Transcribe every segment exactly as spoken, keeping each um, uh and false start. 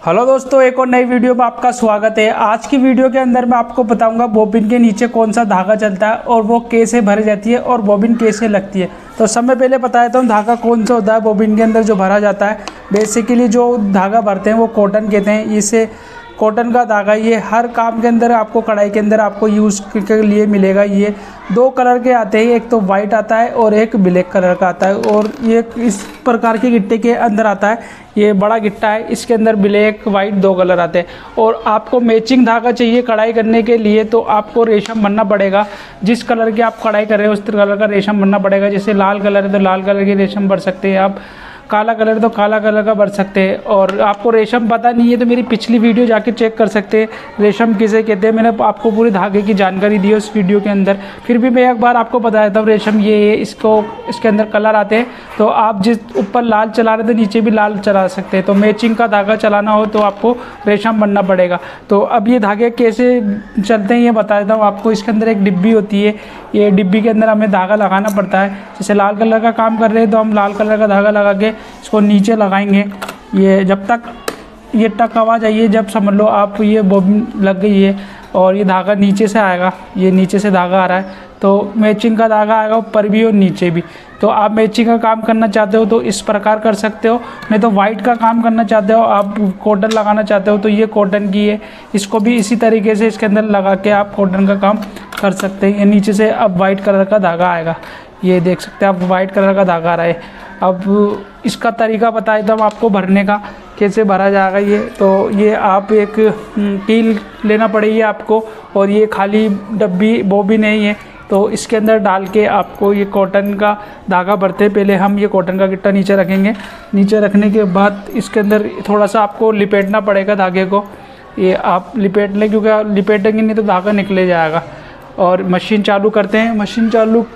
Hello दोस्तों, एक और नई वीडियो में आपका स्वागत है। आज की वीडियो के अंदर मैं आपको बताऊंगा बॉबिन के नीचे कौन सा धागा चलता है और वो कैसे भर जाती है और बॉबिन कैसे लगती है। तो समय पहले बता देता हूँ धागा कौन सा होता है बॉबिन के अंदर जो भरा जाता है। बेसिकली जो धागा भरते हैं वो कॉटन कहते हैं। इसे कॉटन का धागा ये हर काम के अंदर आपको कढ़ाई के अंदर आपको यूज़ के लिए मिलेगा। ये दो कलर के आते हैं, एक तो वाइट आता है और एक ब्लैक कलर का आता है। और ये इस प्रकार के गिट्टे के अंदर आता है। ये बड़ा गिट्टा है, इसके अंदर ब्लैक वाइट दो कलर आते हैं। और आपको मैचिंग धागा चाहिए कढ़ाई करने के लिए तो आपको रेशम बनना पड़ेगा। जिस कलर की आप कढ़ाई कर रहे हो उस कलर का रेशम बनना पड़ेगा। जैसे लाल कलर है तो लाल कलर की रेशम भर सकते हैं आप, काला कलर तो काला कलर का भर सकते हैं। और आपको रेशम पता नहीं है तो मेरी पिछली वीडियो जाके चेक कर सकते हैं रेशम किसे कहते हैं। मैंने आपको पूरी धागे की जानकारी दी है उस वीडियो के अंदर। फिर भी मैं एक बार आपको बता देता हूँ रेशम ये है, इसको इसके अंदर कलर आते हैं। तो आप जिस ऊपर लाल चला रहे थे नीचे भी लाल चला सकते हैं। तो मैचिंग का धागा चलाना हो तो आपको रेशम बनना पड़ेगा। तो अब ये धागे कैसे चलते हैं ये बता देता हूँ आपको। इसके अंदर एक डिब्बी होती है, ये डिब्बी के अंदर हमें धागा लगाना पड़ता है। जैसे लाल कलर का काम कर रहे हैं तो हम लाल कलर का धागा लगा के इसको नीचे लगाएंगे। ये जब तक ये टक आवाज़ आई है, जब समझ लो आप ये बॉबिन लग गई है और ये धागा नीचे से आएगा, ये नीचे से धागा आ रहा है तो मैचिंग का धागा आएगा ऊपर भी और नीचे भी। तो आप मैचिंग का काम करना चाहते हो तो इस प्रकार कर सकते हो, नहीं तो वाइट का काम करना चाहते हो, आप कॉटन लगाना चाहते हो तो ये कॉटन की है, इसको भी इसी तरीके से इसके अंदर लगा के आप कॉटन का काम कर सकते हैं। ये नीचे से अब वाइट कलर का धागा आएगा, ये देख सकते हैं आप वाइट कलर का धागा आ रहा है। अब इसका तरीका बता देता हूँ आपको भरने का, कैसे भरा जाएगा ये। तो ये आप एक कील लेना पड़ेगी आपको और ये खाली डब्बी बॉबिन नहीं है तो इसके अंदर डाल के आपको ये कॉटन का धागा भरते हैं। पहले हम ये कॉटन का गिट्टा नीचे रखेंगे, नीचे रखने के बाद इसके अंदर थोड़ा सा आपको लिपेटना पड़ेगा धागे को। ये आप लिपेट लें क्योंकि लिपेटेंगे नहीं तो धागा निकले जाएगा। और मशीन चालू करते हैं। मशीन चालू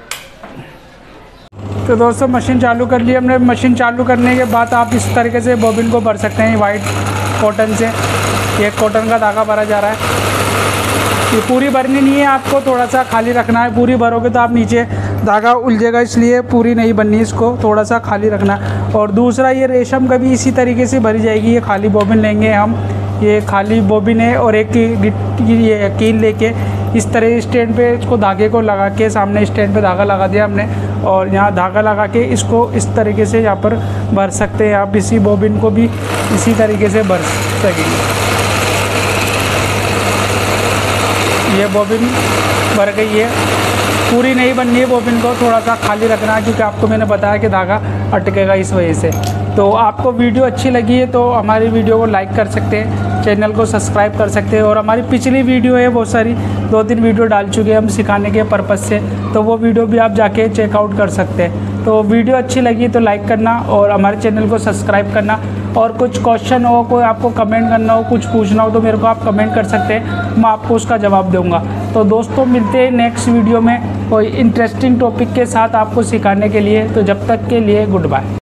तो दोस्तों मशीन चालू कर ली हमने। मशीन चालू करने के बाद आप इस तरीके से बॉबिन को भर सकते हैं वाइट कॉटन से। ये कॉटन का धागा भरा जा रहा है। ये पूरी भरनी नहीं है, आपको थोड़ा सा खाली रखना है। पूरी भरोगे तो आप नीचे धागा उलझेगा, इसलिए पूरी नहीं बननी, इसको थोड़ा सा खाली रखना है। और दूसरा ये रेशम का भी इसी तरीके से भरी जाएगी। ये खाली बॉबिन लेंगे हम, ये खाली बॉबिन है और एक ये कील लेके इस तरह स्टैंड पे इसको धागे को लगा के, सामने स्टैंड पे धागा लगा दिया हमने और यहाँ धागा लगा के इसको इस तरीके से यहाँ पर भर सकते हैं आप। इसी बॉबिन को भी इसी तरीके से भर सकेंगे। ये बॉबिन भर गई है, पूरी नहीं बननी है बॉबिन को, थोड़ा सा खाली रखना है क्योंकि आपको मैंने बताया कि धागा अटकेगा इस वजह से। तो आपको वीडियो अच्छी लगी है तो हमारी वीडियो को लाइक कर सकते हैं, चैनल को सब्सक्राइब कर सकते हैं। और हमारी पिछली वीडियो है बहुत सारी, दो तीन वीडियो डाल चुके हैं हम सिखाने के पर्पज़ से, तो वो वीडियो भी आप जाके चेकआउट कर सकते हैं। तो वीडियो अच्छी लगी तो लाइक करना और हमारे चैनल को सब्सक्राइब करना। और कुछ क्वेश्चन हो, कोई आपको कमेंट करना हो, कुछ पूछना हो तो मेरे को आप कमेंट कर सकते हैं, मैं आपको उसका जवाब दूंगा। तो दोस्तों मिलते हैं नेक्स्ट वीडियो में कोई इंटरेस्टिंग टॉपिक के साथ आपको सिखाने के लिए। तो जब तक के लिए गुड बाय।